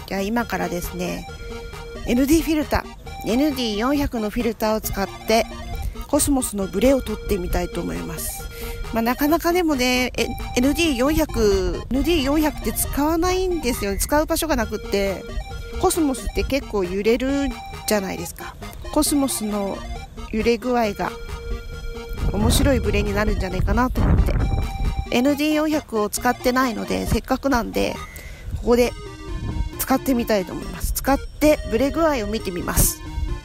じゃあ今からですね、ND フィルター ND400 のフィルターを使ってコスモスのブレを取ってみたいと思います。なかなかでもね、ND400 って使わないんですよね。使う場所がなくって、コスモスって結構揺れるじゃないですか。コスモスの揺れ具合が面白いブレになるんじゃないかなと思って ND400 を使ってないので、せっかくなんでここで使ってみたいと思います。使ってブレ具合を見てみます。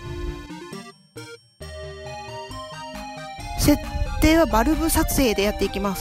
設定はバルブ撮影でやっていきます。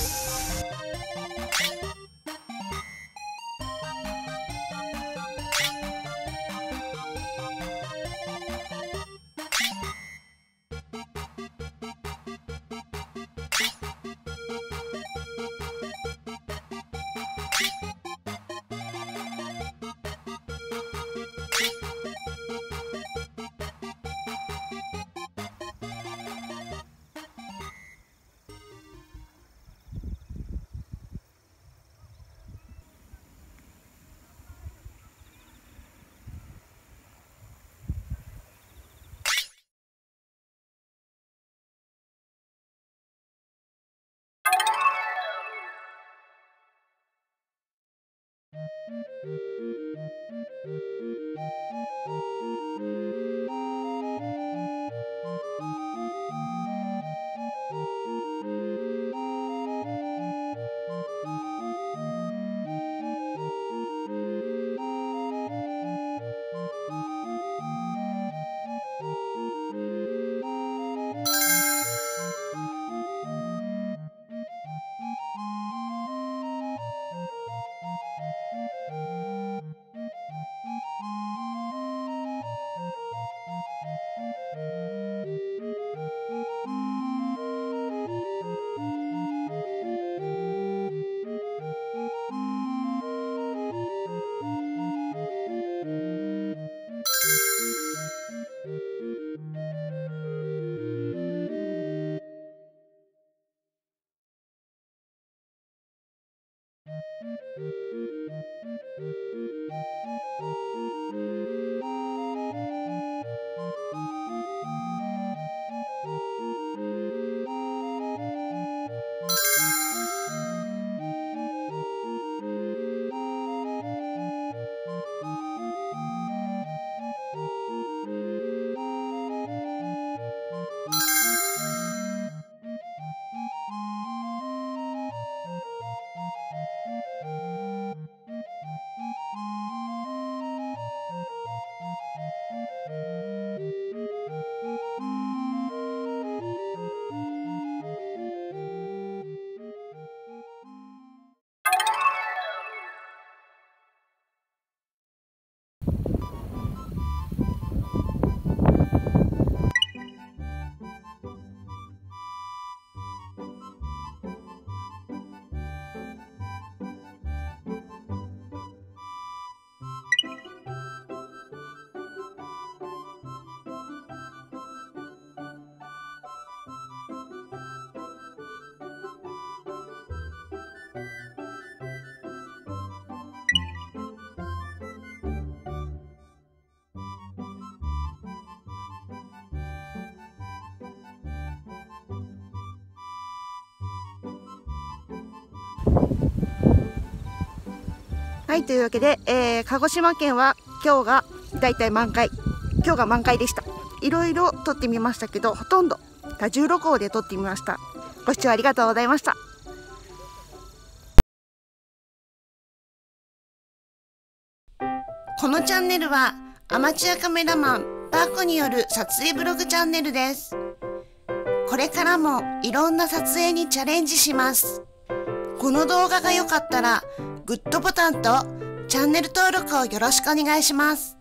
はい、というわけで、鹿児島県は今日がだいたい満開。今日が満開でした。いろいろ撮ってみましたけど、ほとんど多重録音で撮ってみました。ご視聴ありがとうございました。このチャンネルはアマチュアカメラマンパーコによる撮影ブログチャンネルです。これからもいろんな撮影にチャレンジします。この動画が良かったらグッドボタンとチャンネル登録をよろしくお願いします。